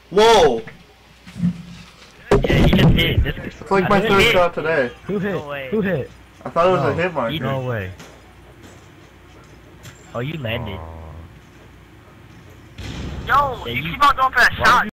Whoa! Yeah, he just hit. It's like my third shot today. Who hit? No way. Who hit? I thought it was No. a hit marker. No way. Oh, you landed. Yo, Yeah, you you- keep on going for that Why shot.